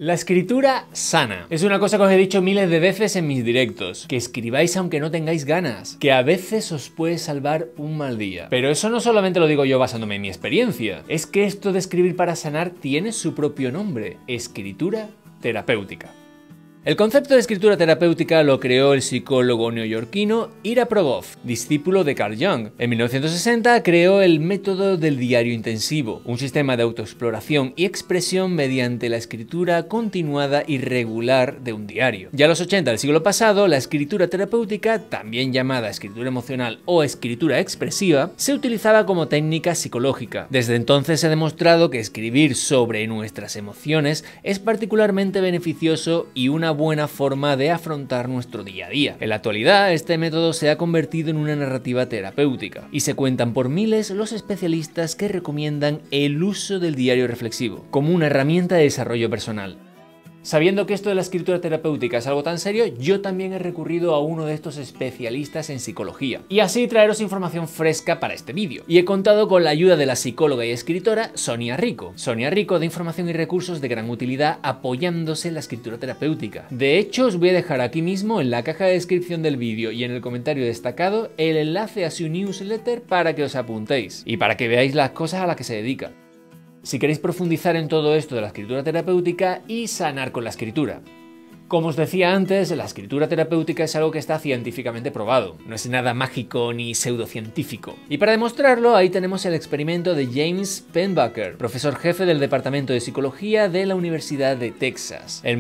La escritura sana. Es una cosa que os he dicho miles de veces en mis directos. Que escribáis aunque no tengáis ganas. Que a veces os puede salvar un mal día. Pero eso no solamente lo digo yo basándome en mi experiencia. Es que esto de escribir para sanar tiene su propio nombre. Escritura terapéutica. El concepto de escritura terapéutica lo creó el psicólogo neoyorquino Ira Progoff, discípulo de Carl Jung. En 1960 creó el método del diario intensivo, un sistema de autoexploración y expresión mediante la escritura continuada y regular de un diario. Ya en los 80 del siglo pasado, la escritura terapéutica, también llamada escritura emocional o escritura expresiva, se utilizaba como técnica psicológica. Desde entonces se ha demostrado que escribir sobre nuestras emociones es particularmente beneficioso y una buena forma de afrontar nuestro día a día. En la actualidad, este método se ha convertido en una narrativa terapéutica y se cuentan por miles los especialistas que recomiendan el uso del diario reflexivo como una herramienta de desarrollo personal. Sabiendo que esto de la escritura terapéutica es algo tan serio, yo también he recurrido a uno de estos especialistas en psicología y así traeros información fresca para este vídeo. Y he contado con la ayuda de la psicóloga y escritora Sonia Rico. Sonia Rico da información y recursos de gran utilidad apoyándose en la escritura terapéutica. De hecho, os voy a dejar aquí mismo en la caja de descripción del vídeo y en el comentario destacado el enlace a su newsletter para que os apuntéis y para que veáis las cosas a las que se dedica. Si queréis profundizar en todo esto de la escritura terapéutica y sanar con la escritura. Como os decía antes, la escritura terapéutica es algo que está científicamente probado, no es nada mágico ni pseudocientífico. Y para demostrarlo, ahí tenemos el experimento de James Pennebaker, profesor jefe del Departamento de Psicología de la Universidad de Texas. En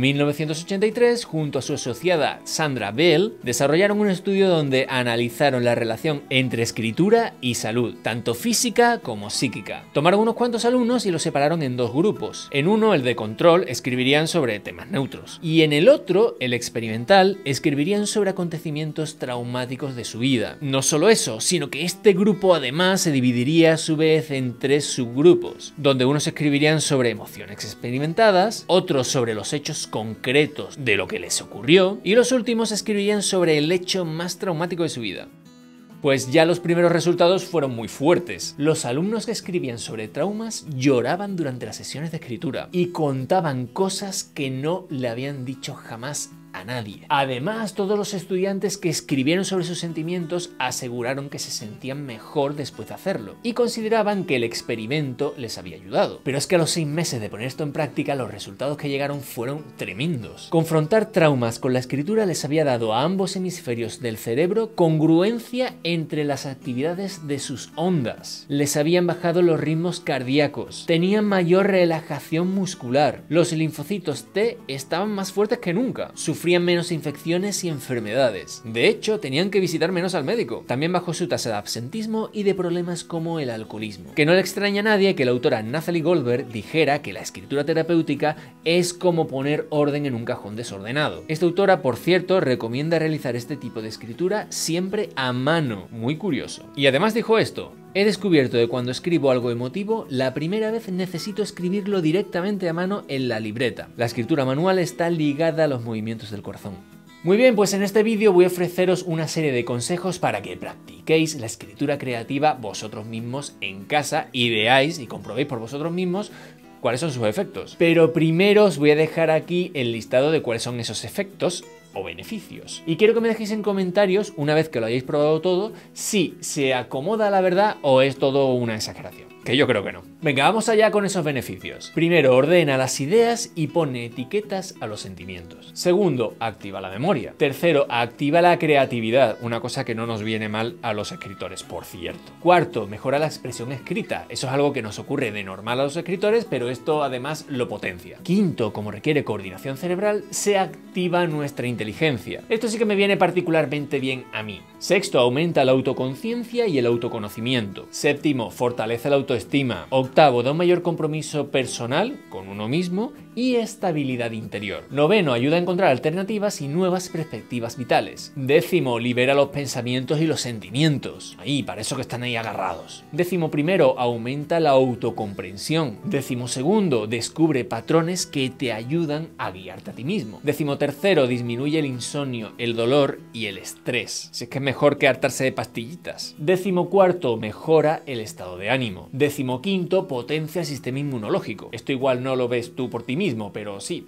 1983, junto a su asociada Sandra Bell, desarrollaron un estudio donde analizaron la relación entre escritura y salud, tanto física como psíquica. Tomaron unos cuantos alumnos y los separaron en dos grupos. En uno, el de control, escribirían sobre temas neutros, y en el otro, el experimental, escribirían sobre acontecimientos traumáticos de su vida. No solo eso, sino que este grupo además se dividiría a su vez en tres subgrupos, donde unos escribirían sobre emociones experimentadas, otros sobre los hechos concretos de lo que les ocurrió, y los últimos escribirían sobre el hecho más traumático de su vida. Pues ya los primeros resultados fueron muy fuertes. Los alumnos que escribían sobre traumas lloraban durante las sesiones de escritura y contaban cosas que no le habían dicho jamás a nadie. Además, todos los estudiantes que escribieron sobre sus sentimientos aseguraron que se sentían mejor después de hacerlo y consideraban que el experimento les había ayudado. Pero es que a los 6 meses de poner esto en práctica, los resultados que llegaron fueron tremendos. Confrontar traumas con la escritura les había dado a ambos hemisferios del cerebro congruencia entre las actividades de sus ondas. Les habían bajado los ritmos cardíacos, tenían mayor relajación muscular, los linfocitos T estaban más fuertes que nunca, sufrían menos infecciones y enfermedades. De hecho, tenían que visitar menos al médico. También bajó su tasa de absentismo y de problemas como el alcoholismo. Que no le extraña a nadie que la autora Nathalie Goldberg dijera que la escritura terapéutica es como poner orden en un cajón desordenado. Esta autora, por cierto, recomienda realizar este tipo de escritura siempre a mano. Muy curioso. Y además dijo esto: he descubierto que cuando escribo algo emotivo, la primera vez necesito escribirlo directamente a mano en la libreta. La escritura manual está ligada a los movimientos del corazón. Muy bien, pues en este vídeo voy a ofreceros una serie de consejos para que practiquéis la escritura creativa vosotros mismos en casa y veáis y comprobéis por vosotros mismos cuáles son sus efectos. Pero primero os voy a dejar aquí el listado de cuáles son esos efectos o beneficios. Y quiero que me dejéis en comentarios, una vez que lo hayáis probado todo, si se acomoda a la verdad o es todo una exageración. Que yo creo que no. Venga, vamos allá con esos beneficios. Primero, ordena las ideas y pone etiquetas a los sentimientos. Segundo, activa la memoria. Tercero, activa la creatividad, una cosa que no nos viene mal a los escritores, por cierto. Cuarto, mejora la expresión escrita. Eso es algo que nos ocurre de normal a los escritores, pero esto además lo potencia. Quinto, como requiere coordinación cerebral, se activa nuestra inteligencia. Esto sí que me viene particularmente bien a mí. Sexto, aumenta la autoconciencia y el autoconocimiento. Séptimo, fortalece la autoestima. Octavo, da un mayor compromiso personal con uno mismo y estabilidad interior. Noveno, ayuda a encontrar alternativas y nuevas perspectivas vitales. Décimo, libera los pensamientos y los sentimientos. Ahí, para eso que están ahí agarrados. Décimo primero, aumenta la autocomprensión. Décimo segundo, descubre patrones que te ayudan a guiarte a ti mismo. Décimo tercero, disminuye el insomnio, el dolor y el estrés. Si es que es mejor que hartarse de pastillitas. Décimo cuarto, mejora el estado de ánimo. Décimo quinto, potencia el sistema inmunológico. Esto igual no lo ves tú por ti mismo, pero sí,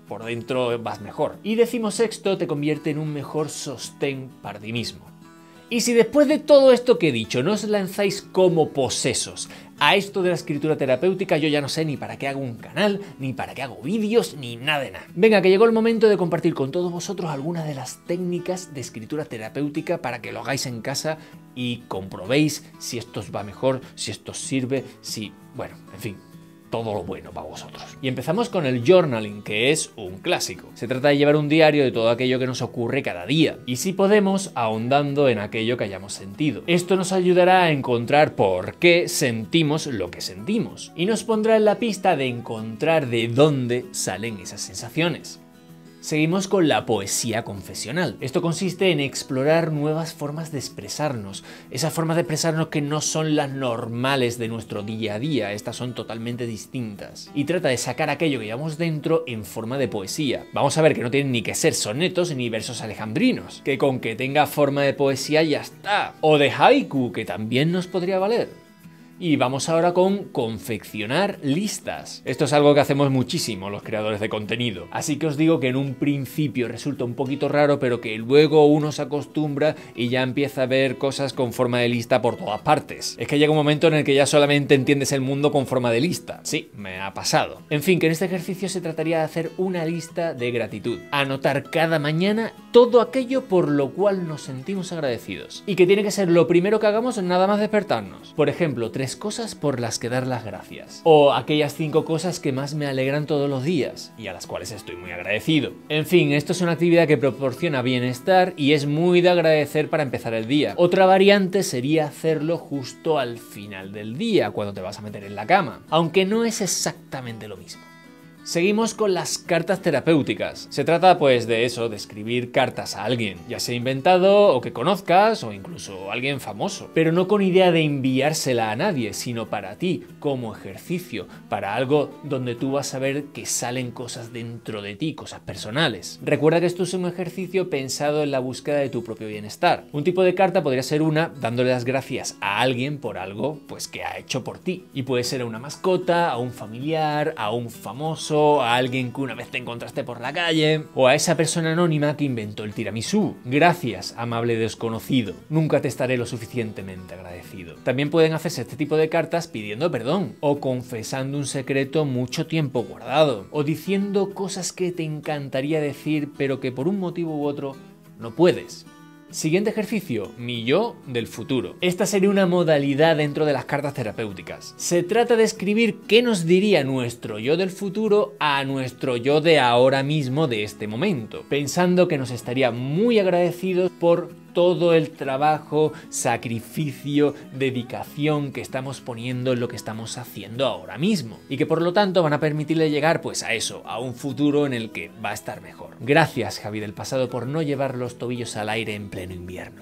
por dentro vas mejor. Y 16º te convierte en un mejor sostén para ti mismo. Y si después de todo esto que he dicho no os lanzáis como posesos a esto de la escritura terapéutica, yo ya no sé ni para qué hago un canal, ni para qué hago vídeos, ni nada de nada. Venga, que llegó el momento de compartir con todos vosotros algunas de las técnicas de escritura terapéutica para que lo hagáis en casa y comprobéis si esto os va mejor, si esto os sirve, si... bueno, en fin, todo lo bueno para vosotros. Y empezamos con el journaling, que es un clásico. Se trata de llevar un diario de todo aquello que nos ocurre cada día. Y si podemos, ahondando en aquello que hayamos sentido. Esto nos ayudará a encontrar por qué sentimos lo que sentimos. Y nos pondrá en la pista de encontrar de dónde salen esas sensaciones. Seguimos con la poesía confesional. Esto consiste en explorar nuevas formas de expresarnos. Esas formas de expresarnos que no son las normales de nuestro día a día. Estas son totalmente distintas. Y trata de sacar aquello que llevamos dentro en forma de poesía. Vamos a ver que no tienen ni que ser sonetos ni versos alejandrinos. Que con que tenga forma de poesía ya está. O de haiku, que también nos podría valer. Y vamos ahora con confeccionar listas. Esto es algo que hacemos muchísimo los creadores de contenido. Así que os digo que en un principio resulta un poquito raro, pero que luego uno se acostumbra y ya empieza a ver cosas con forma de lista por todas partes. Es que llega un momento en el que ya solamente entiendes el mundo con forma de lista. Sí, me ha pasado. En fin, que en este ejercicio se trataría de hacer una lista de gratitud. Anotar cada mañana todo aquello por lo cual nos sentimos agradecidos. Y que tiene que ser lo primero que hagamos nada más despertarnos. Por ejemplo, 3 cosas por las que dar las gracias. O aquellas 5 cosas que más me alegran todos los días y a las cuales estoy muy agradecido. En fin, esto es una actividad que proporciona bienestar y es muy de agradecer para empezar el día. Otra variante sería hacerlo justo al final del día, cuando te vas a meter en la cama. Aunque no es exactamente lo mismo. Seguimos con las cartas terapéuticas. Se trata pues de eso, de escribir cartas a alguien, ya sea inventado o que conozcas o incluso alguien famoso, pero no con idea de enviársela a nadie, sino para ti, como ejercicio, para algo donde tú vas a ver que salen cosas dentro de ti, cosas personales. Recuerda que esto es un ejercicio pensado en la búsqueda de tu propio bienestar. Un tipo de carta podría ser una dándole las gracias a alguien por algo pues que ha hecho por ti, y puede ser a una mascota, a un familiar, a un famoso, a alguien que una vez te encontraste por la calle, o a esa persona anónima que inventó el tiramisú. Gracias, amable desconocido. Nunca te estaré lo suficientemente agradecido. También pueden hacerse este tipo de cartas pidiendo perdón, o confesando un secreto mucho tiempo guardado, o diciendo cosas que te encantaría decir pero que por un motivo u otro no puedes. Siguiente ejercicio, mi yo del futuro. Esta sería una modalidad dentro de las cartas terapéuticas. Se trata de escribir qué nos diría nuestro yo del futuro a nuestro yo de ahora mismo, de este momento, pensando que nos estaría muy agradecidos por todo el trabajo, sacrificio, dedicación que estamos poniendo en lo que estamos haciendo ahora mismo, y que por lo tanto van a permitirle llegar pues a eso, a un futuro en el que va a estar mejor. Gracias, Javi del pasado, por no llevar los tobillos al aire en pleno invierno.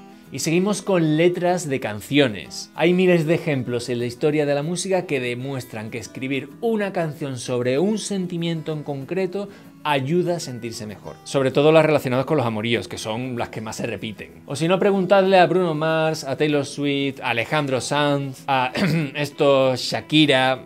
Y seguimos con letras de canciones. Hay miles de ejemplos en la historia de la música que demuestran que escribir una canción sobre un sentimiento en concreto ayuda a sentirse mejor. Sobre todo las relacionadas con los amoríos, que son las que más se repiten. O si no, preguntadle a Bruno Mars, a Taylor Swift, a Alejandro Sanz, a Shakira.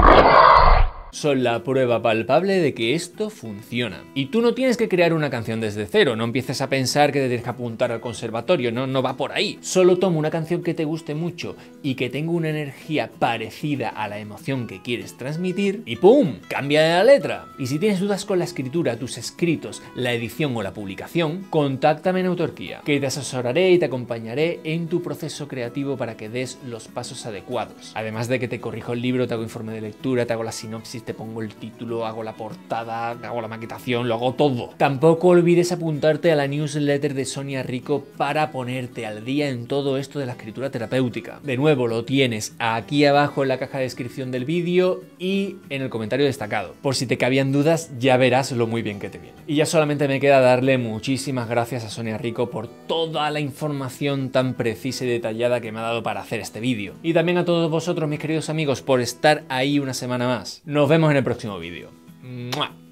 Son la prueba palpable de que esto funciona. Y tú no tienes que crear una canción desde cero, no empieces a pensar que te tienes que apuntar al conservatorio, no va por ahí. Solo toma una canción que te guste mucho y que tenga una energía parecida a la emoción que quieres transmitir y ¡pum! Cambia la letra. Y si tienes dudas con la escritura, tus escritos, la edición o la publicación, contáctame en Autorquía, que te asesoraré y te acompañaré en tu proceso creativo para que des los pasos adecuados. Además de que te corrijo el libro, te hago informe de lectura, te hago la sinopsis, te pongo el título, hago la portada, hago la maquetación, lo hago todo. Tampoco olvides apuntarte a la newsletter de Sonia Rico para ponerte al día en todo esto de la escritura terapéutica. De nuevo, lo tienes aquí abajo en la caja de descripción del vídeo y en el comentario destacado. Por si te cabían dudas, ya verás lo muy bien que te viene. Y ya solamente me queda darle muchísimas gracias a Sonia Rico por toda la información tan precisa y detallada que me ha dado para hacer este vídeo. Y también a todos vosotros, mis queridos amigos, por estar ahí una semana más. Nos vemos en el próximo vídeo. ¡Mua!